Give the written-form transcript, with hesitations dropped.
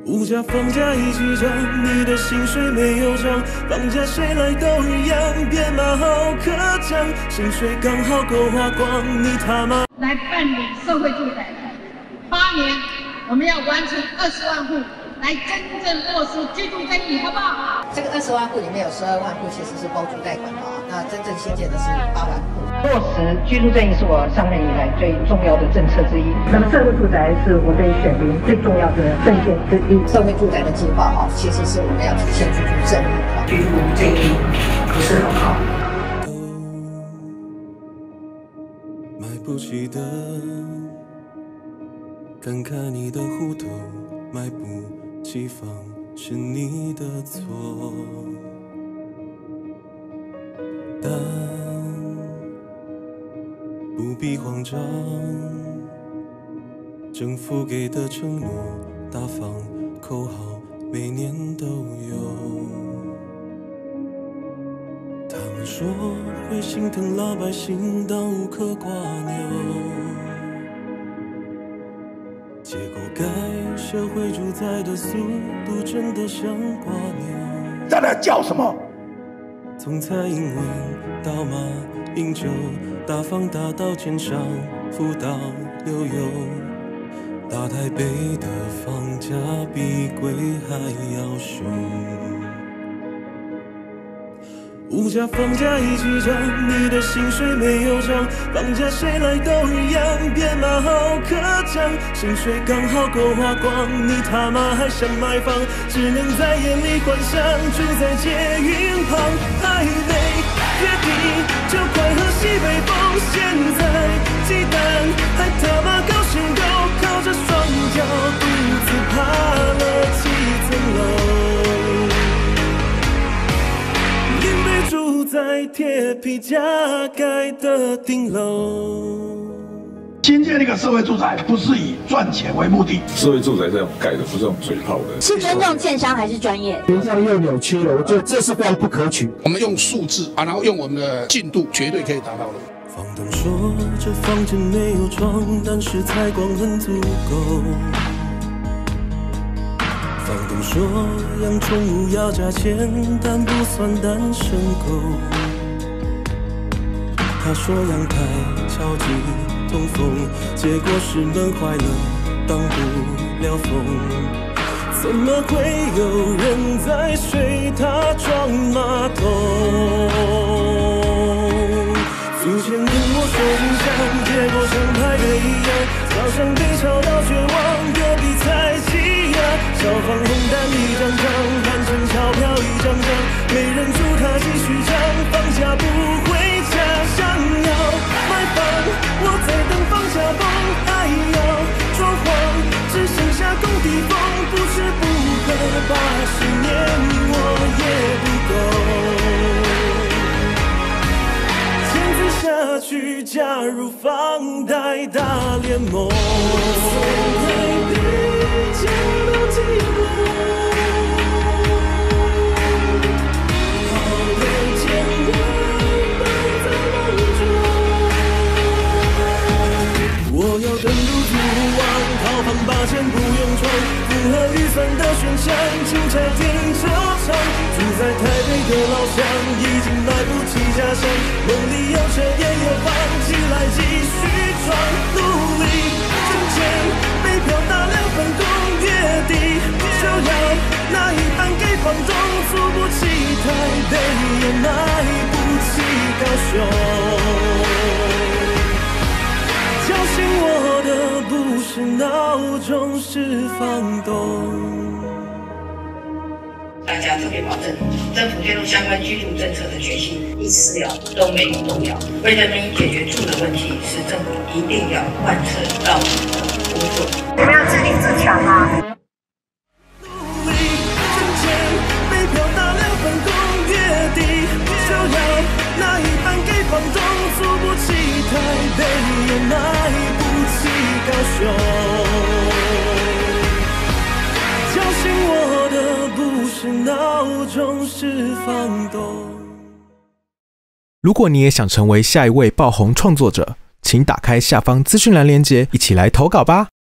物价房价一起涨，你的薪水没有涨，房价谁来都一样，别骂好可讲，薪水刚好够花光，你他妈来办理社会住宅，8年我们要完成20万户，来真正落实居住正义，好不好？ 这个20万户里面有12万户其实是包租代管的啊，那真正新建的是8万户。落实居住正义是我上任以来最重要的政策之一。那么社会住宅是我对选民最重要的政见之一。社会住宅的计划啊，其实是我们要体现居住正义。居住正义不是很好。 买不起的，看看你的户头，买不起房是你的错，但不必慌张，政府给的承诺大方口号每年都有，他们说会心疼老百姓当无可挂牛，结果盖社会住宅的速度真的像瓜牛。 在那叫什么？ 从蔡英文到马英九，大方大到建商，辅导留游，大台北的房价比鬼还要凶。物价房价一起涨，你的薪水没有涨，房价谁来都一样，别骂好可讲，薪水刚好够花光，你他妈还想买房，只能在眼里幻想，住在捷运旁，还没决定就快喝西北风，现在鸡蛋还他妈高兴够，靠着双脚独自爬了7层楼，住在铁皮加盖的顶楼。 新建那个社会住宅不是以赚钱为目的， 社会住宅这种盖的不是用嘴炮的， 是尊重建商还是专业？ 形象又扭曲了，我觉得这是非常不可取。 我们用数字然后用我们的进度，绝对可以达到的。 房东说这房间没有窗，但是采光很足够。房东说养宠物要加钱，但不算单身狗。他说阳台超级通风，结果是门坏了，挡不了风。怎么会有人在水塔装马桶？租钱跟我说影响，结果像排队一样，早上被吵到绝望，隔壁才气呀。消防红单一张张，换成钞票一张张，没人住他继续涨，房价不回家。想要买房，我在等房价崩，还要装潢，只剩下工地风，不吃不喝80年我也不够，签字下去加入房贷大联盟。我要登录租网，套房8000不用床，符合预算的选项，请拆停车场。住在台北的老乡，已经买不起家乡，梦里有车也有房，起来继续闯，努力挣钱，北漂打2份工，月底就要拿一半给房东，付不起台北也买不起高雄。叫醒我的不是闹钟，是房东。 大家特别保证，政府推动相关居住政策的决心一丝都没有动摇。为人民解决住的问题，是政府一定要贯彻到底的工作。我们要自立自强啊！ 努力挣钱，北漂打2份工，月底就要拿一半给房东，付不起台北也买不起高雄。叫醒我的不是闹钟，是房东。 如果你也想成为下一位爆红创作者，请打开下方资讯栏连结，一起来投稿吧。